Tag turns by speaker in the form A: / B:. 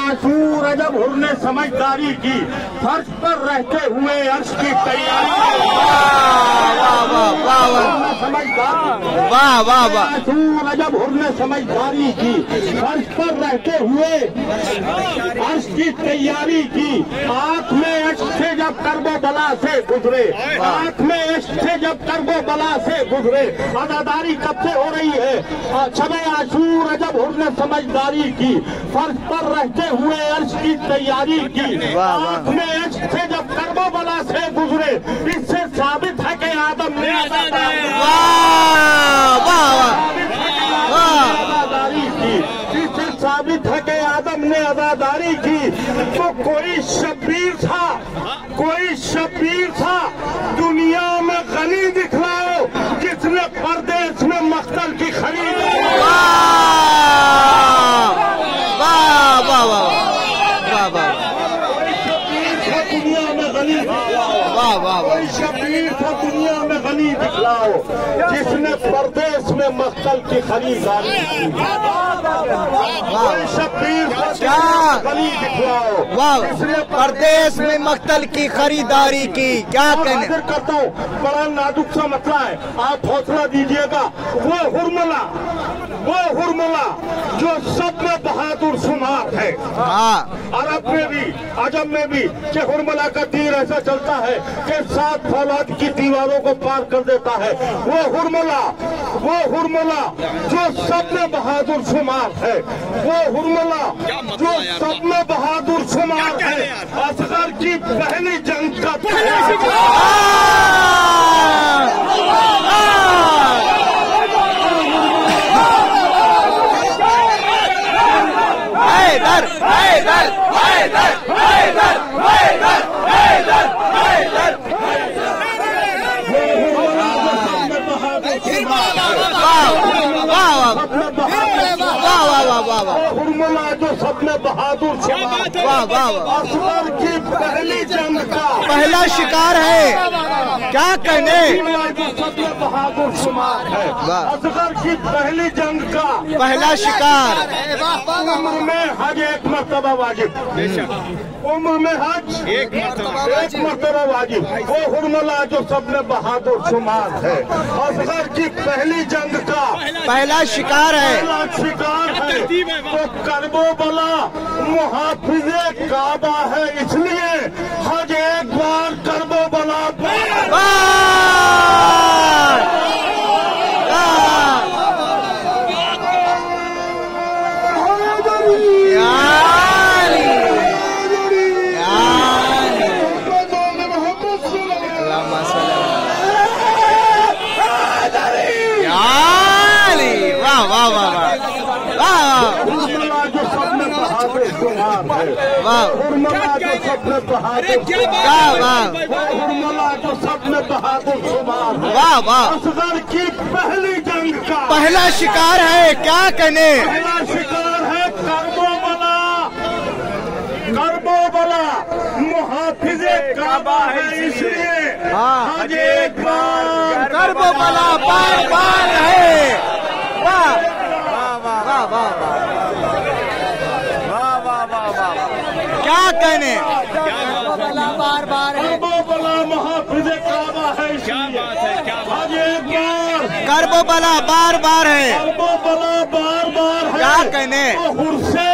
A: आशूर अजब हुर ने समझदारी की, फर्श पर रहते हुए अर्श की तैयारी।
B: वाह वाह वाह।
A: आशूर अजब हुर ने समझदारी की, फर्श पर रहते हुए अर्श की तैयारी की। आंख में अश्क थे जब कर्बो बला से गुजरे, आंख में अश्क थे जब कर्बो बला से गुजरे। अदादारी कब से हो रही है? शबे आशूर अजब हुर ने समझदारी की, फर्श पर रहते हुए अर्श की तैयारी की। आंख में अश्क थे जब कर्बो बला से गुजरे। इससे साबित है कि आदम ने अदादारी की, इससे साबित है कि आदम ने अदादारी की। तो कोई शब्बीर था, कोई शब्बीर था दुनिया में गनी दिखलाओ जिसने परदेश में मख्तल की खरीद।
B: वाह वाह वाह
A: दुनिया में गनी दिखलाओ,
B: वाह वाह।
A: कोई शब्बीर था दुनिया में गनी दिखलाओ जिसने परदेश में मख्तल की खरीदारी की। कोई शब्बीर था गनी दिखलाओ,
B: वाह। परदेश में मख्तल की खरीदारी की। क्या कहने
A: करता हूँ, बड़ा नाजुक सा मसला है, आप हौसला दीजिएगा। वो हुरमुला जो सब में बहादुर शुमार है। अरब में भी अजम में भी कि हुरमुला का तीर ऐसा चलता है कि 7 फौलाद की दीवारों को पार कर देता है। वो हुरमुला जो सब में बहादुर शुमार है, वो हुरमुला जो सब में बहादुर शुमार है। असगर की पहली जंग का हुरमुला जो सब में बहादुर असगर की पहली जंग का
B: पहला शिकार है। क्या कहने
A: सब में बहादुर शुमार है। असगर की पहली जंग का
B: पहला शिकार।
A: उम्र में हज एक मर्तबा वाजिब, उम्र में हज एक मर्तबा वाजिब। वो हुरमुला जो सब में बहादुर शुमार है। असगर की पहली जंग का
B: पहला शिकार है।
A: पहला शिकार है। तो करबो बला मुहाफिजे काबा है, इसलिए हज एक बार करबो बला हुरमुला जो सब में बहादुर शुमार है।
B: वाह वाह।
A: असगर की पहली जंग का
B: पहला शिकार है। क्या कहने
A: पहला शिकार है। करबो बला मुहाफिजे काबा है, इसलिए हज एक बार
B: करबो बला बार बार है। वाह वाह वाह वाह। क्या कहने
A: बार बार करबो बला मुहाफिजे काबा है, हज एक बार
B: करबो बला बार बार है।
A: करबो बला बार बार है।
B: क्या कहने
A: हुर से